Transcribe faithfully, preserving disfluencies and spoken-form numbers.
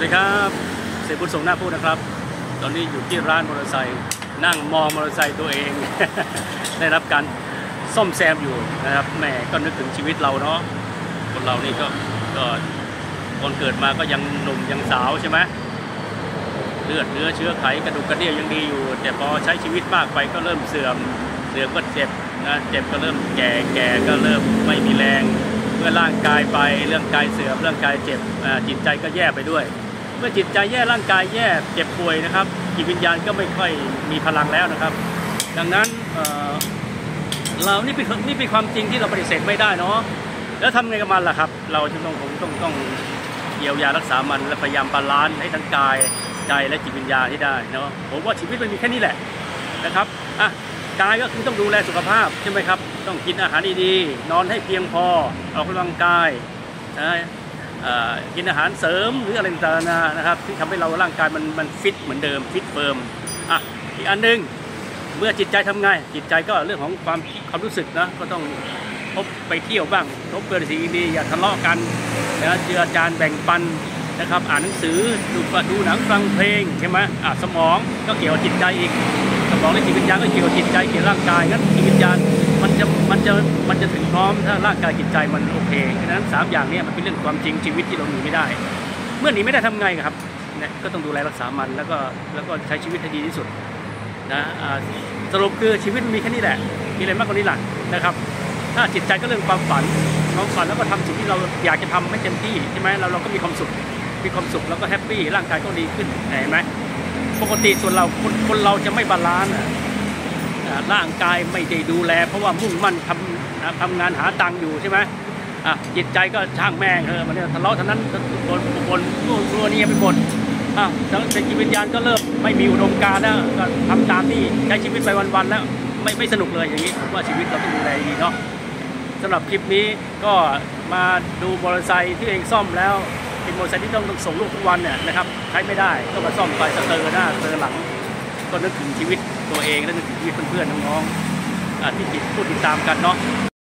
ดีครับเสกบุญส่งหน้าพูดนะครับตอนนี้อยู่ที่ร้านมอเตอร์ไซค์นั่งมองมอเตอร์ไซค์ตัวเอง ได้รับการซ่อมแซมอยู่นะครับแม่ก็นึกถึงชีวิตเราเนาะคนเรานี่ก็ก็คนเกิดมาก็ยังหนุ่มยังสาวใช่ไหมเลือดเนื้อเชื้อไขกระดูกกระเดี่ยวยังดีอยู่แต่พอใช้ชีวิตมากไปก็เริ่มเสื่อมเสื่อมก็เจ็บนะเจ็บก็เริ่มแก่แก่ก็เริ่มไม่มีแรงเมื่อร่างกายไปเรื่องกายเสื่อมเรื่องกายเจ็บจิตใจก็แย่ไปด้วยเมื่อจิตใจแย่ร่างกายแย่เจ็บป่วยนะครับจิตวิญญาณก็ไม่ค่อยมีพลังแล้วนะครับดังนั้นเเรานี่เป็นนี่เป็นความจริงที่เราปฏิเสธไม่ได้เนาะแล้วทำไงกับมันล่ะครับเราจะต้องผมต้องต้องเยียวยารักษามันและพยายามบาลานซ์ให้ทั้งกายใจและจิตวิญญาณให้ได้เนาะผมว่าชีวิตมันมีแค่นี้แหละนะครับอ่ะกายก็คือต้องดูแลสุขภาพใช่ไหมครับต้องกินอาหารดีๆนอนให้เพียงพอออกกำลังกายนะกินอาหารเสริมหรืออะไรต่างๆนะครับที่ทำให้เราร่างกายมันมันฟิตเหมือนเดิมฟิตเฟิร์มอ่ะอีกอันนึงเมื่อจิตใจทำไงจิตใจก็เรื่องของความความรู้สึกนะก็ต้องพบไปเที่ยวบ้างพบเพื่อนสิ่งดีอย่าทะเลาะกันนะเจออาจารย์แบ่งปันนะครับอ่านหนังสือดูดูหนังฟังเพลงใช่ไหมอ่ะสมองก็เกี่ยวกับจิตใจอีกสมองและจิตวิญญาณก็เกี่ยวกับจิตใจเกี่ยวกับร่างกายงั้นจิตวิญญาณมันจะมันจะมันจะถึงพร้อมถ้าร่างกายจิตใจมันโอเคฉะนั้นสามอย่างนี้มันเป็นเรื่องความจริงชีวิตที่เราหนีไม่ได้เมื่อหนีไม่ได้ทำไงครับเนี่ยก็ต้องดูแลรักษามันแล้วก็แล้วก็ใช้ชีวิตให้ดีที่สุดนะสรุปคือชีวิตมีแค่นี้แหละมีอะไรมากกว่านี้ล่ะนะครับถ้าจิตใจก็เรื่องความฝันความฝันแล้วก็ทำสิ่งที่เราอยากจะทำให้เต็มที่ใช่ไหมเราเราก็มีความสุขมีความสุขแล้วก็แฮปปี้ร่างกายก็ดีขึ้นเห็นไหมปกติส่วนเราคนคนเราจะไม่บาลานซ์ร่างกายไม่ได้ดูแลเพราะว่ามุ่งมั่นทำทำงานหาตังค์อยู่ใช่ไหมอ่ะจิตใจก็ช่างแม่งเออมันเนี่ยทะเลาะทั้งนั้นบนบนตัวนี้ไปหมดอ่ะทั้งเป็นจิตวิญญาณก็เริ่มไม่มีอุดมการณ์แล้วก็ทำตามที่ใช้ชีวิตไปวันๆแล้วไม่ไม่สนุกเลยอย่างนี้ผมว่าชีวิตเราต้องดูแลดีเนาะสำหรับคลิปนี้ก็มาดูมอเตอร์ไซค์ที่เองซ่อมแล้วเป็นมอเตอร์ไซค์ที่ต้องส่งลูกทุกวันเนี่ยนะครับใช้ไม่ได้ก็มาซ่อมไปสเตอร์หน้าสเตอร์หลังก็นึกถึงชีวิตตัวเองและนึกถึงชีวิตเพื่อนๆน้องๆที่ติดพูดติดตามกันเนาะ